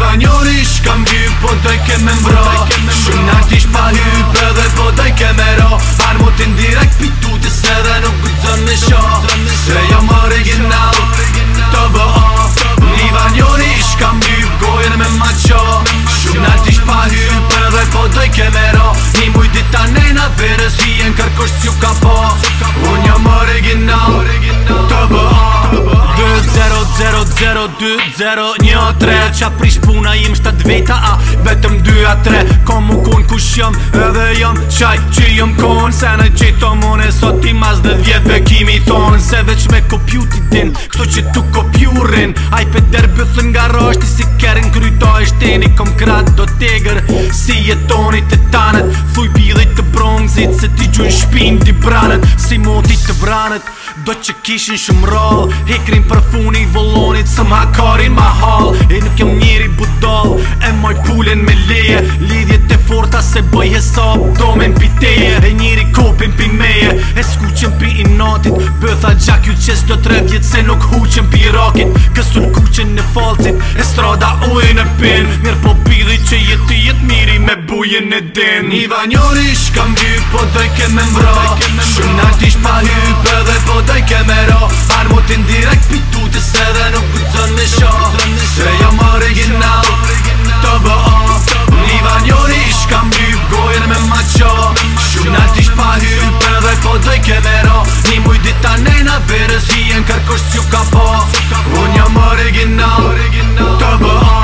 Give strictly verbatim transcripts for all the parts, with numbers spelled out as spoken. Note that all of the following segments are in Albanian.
Vanjori shkam hyp, po doj ke me mbra Shumë nartish pa hyp edhe po doj ke me ra Armotin direkt pitutis edhe nuk gudzon me sha Se jam original, të bë a Një vanjori shkam hyp, gojën me maqa Shumë nartish pa hyp edhe po doj ke me ra Një muj dita nena verës hien kërkosh s'ju ka pa Unë jam original, të bë a zero zero zero dy zero një tre Qa prish puna im shtat veta a vetëm dy a tre Kom u kun kush jam edhe jam qaj që jam kon Se në qito mone sot i mas dhe djetve kimi thonë Se veç me kopju ti din kështu që tu kopjurin Aj pe der bëthën nga rashti si kerin kryta e shteni Kom krat do tegër si jetonit e tanet Thuj pidhit të bronzit se ti gjun shpin ti branet Si motit të vranet do që kishin shumë rall Hekrin për funi volonit së ma karin ma hall E nuk jam njeri budal e moj pullen me leje Lidhjet e forta se bëj hesab domen pi teje E njeri kopin pi meje e skuqen pi i natit Bëtha gjak ju qes do të rëvjet se nuk huqen pi rakit Kësun kuqen në falcit e strada ujën e pin Mirë po pidhi që jeti jet miri me bujen e din Një vanjori shkam hyp po doj ke me mbra Shumë nartish pa hyp edhe po doj ke me ra Armotin direkt pitutis edhe nuk gudzon me sha Se jam original, të bë a Një vanjori shkam hyp, gojën me maqa Shumë nartish pa hyp edhe po doj ke me ra Një muj dita nena verës hien kërkosh s'ju ka pa Unë jam original, të bë a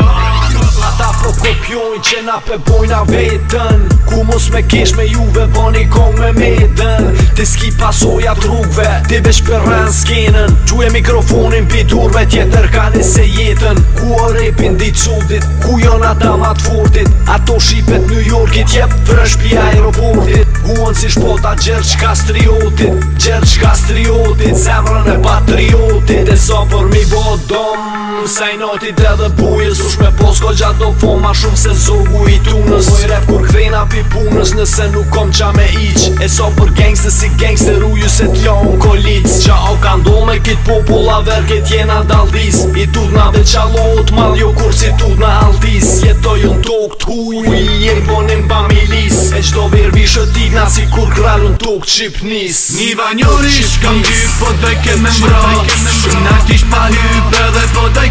Ata pro kopjojnë që na pe bojna vetën Ku mos me kesh me juve boni kong me medën Ti s'ki pasoja trukve, ti veç për rën skenën Gjuje mikrofonin pi durve tjetër ka nise jetën Ku o repin dit sotit, ku jon ata mat fortit Ato shipet New Yorkit jep vrësh pi aeroportit Guon si shpota Gjergj Kastriotit Gjergj Kastriotit, zemrën e patriotit E sa për mi bo dom Saj notit edhe bujës Ush me posko gjatë do fo ma shumë se zogu i tunës Moj rap kur kthejna pi punës Nëse nuk kom qa me iq E so për gangster si gangster uju se t'ja unë kolic Qa o ka ndo me kit populla verket jena daldis I tudna dhe qa lot mal jo kur si tudna altis Jetoj unë tok t'huj Jem bonim pa milis E qdo ver vishët digna si kur kralun tok qipnis Një vanjori shkam hyp po doj ke me mbra Shumë nartish pa hyp edhe po doj